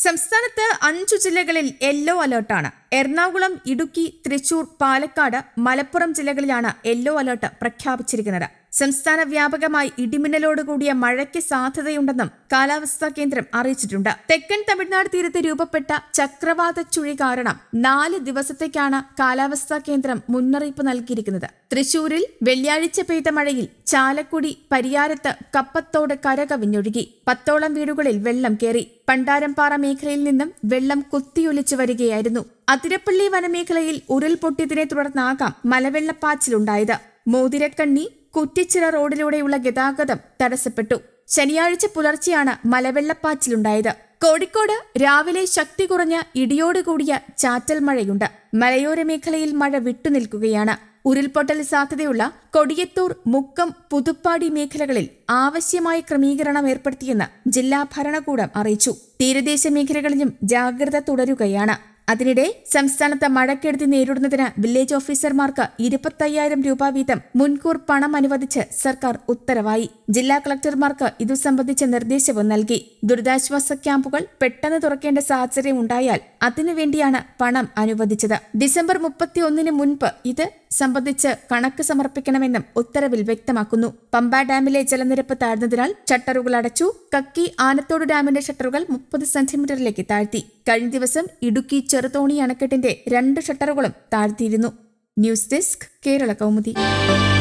സംസ്ഥാനത്ത് 5 ജില്ലകളിൽ യെല്ലോ അലർട്ടാണ്. എറണാകുളം, ഇടുക്കി, തൃശൂർ, പാലക്കാട്, മലപ്പുറം ജില്ലകളിലാണ് യെല്ലോ അലർട്ട് പ്രഖ്യാപിച്ചിരിക്കുന്നത്. സംസ്ഥാന വ്യാപകമായി ഇടിമിന്നലോടുകൂടിയ മഴയ്ക്ക് സാധ്യതയുണ്ടെന്നും കാലാവസ്ഥാ കേന്ദ്രം അറിയിച്ചിട്ടുണ്ട്. തെക്കൻ തമിഴ്നാട് തീരത്ത് രൂപപ്പെട്ട ചക്രവാത ചുഴി കാരണം 4 ദിവസത്തേക്കാണ് കാലാവസ്ഥാ കേന്ദ്രം മുന്നറിയിപ്പ് നൽകിയിരിക്കുന്നത്. തൃശൂരിൽ വെള്ളിയാഴ്ച പെയ്ത മഴയിൽ ചാലക്കുടി, പരിയാരത്ത് കപ്പത്തോട് കരകവിഞ്ഞൊഴുകി. 10ഓളം വീടുകളിൽ വെള്ളം കയറി. പണ്ടാരംപാറ മേഖലയിൽ നിന്നും വെള്ളം കുത്തിയൊലിച്ചു വരികയായിരുന്നു. അതിരപ്പള്ളി വനമേഖലയിൽ ഉരുൾപൊട്ടിയതിനെ തുടർന്നാകാം മലവെള്ളപ്പാച്ചിലുണ്ടായത്. മോതിരക്കണ്ണി, കുറ്റിച്ചിറ റോഡിലൂടെയുള്ള ഗതാഗതം തടസ്സപ്പെട്ടു. ശനിയാഴ്ച പുലർച്ചെയാണ് മലവെള്ളപ്പാച്ചിലുണ്ടായത്. കോഴിക്കോട് രാവിലെ ശക്തി കുറഞ്ഞ ഇടിയോടുകൂടിയ ചാറ്റൽ മഴയുണ്ട്. മലയോര മേഖലയിൽ മഴ വിട്ടുനിൽക്കുകയാണ്. ഉരുൾപൊട്ടൽ സാധ്യതയുള്ള കൊടിയത്തൂർ, മുക്കം, പുതുപ്പാടി മേഖലകളിൽ ആവശ്യമായ ക്രമീകരണം ഏർപ്പെടുത്തിയെന്ന് ജില്ലാ ഭരണകൂടം അറിയിച്ചു. തീരദേശ മേഖലകളിലും ജാഗ്രത തുടരുകയാണ്. അതിനിടെ സംസ്ഥാനത്ത് മഴക്കെടുതി നേരിടുന്നതിന് വില്ലേജ് ഓഫീസർമാർക്ക് 25,000 രൂപ വീതം മുൻകൂർ പണം അനുവദിച്ച് സർക്കാർ ഉത്തരവായി. ജില്ലാ കളക്ടർമാർക്ക് ഇതു സംബന്ധിച്ച നിർദ്ദേശവും നൽകി. ദുരിതാശ്വാസ ക്യാമ്പുകൾ പെട്ടെന്ന് തുറക്കേണ്ട സാഹചര്യം ഉണ്ടായാൽ അതിനുവേണ്ടിയാണ് പണം അനുവദിച്ചത്. ഡിസംബർ 31 മുൻപ് ഇത് സംബന്ധിച്ച് കണക്ക് സമർപ്പിക്കണമെന്നും ഉത്തരവിൽ വ്യക്തമാക്കുന്നു. പമ്പ ഡാമിലെ ജലനിരപ്പ് താഴ്ന്നതിനാൽ ഷട്ടറുകൾ അടച്ചു. കക്കി, ആനത്തോട് ഡാമിന്റെ ഷട്ടറുകൾ 30 സെന്റിമീറ്ററിലേക്ക് താഴ്ത്തി. കഴിഞ്ഞ ദിവസം ഇടുക്കി ചെറുതോണി അണക്കെട്ടിന്റെ 2 ഷട്ടറുകളും താഴ്ത്തിയിരുന്നു. News desk, Kerala Kaumudi.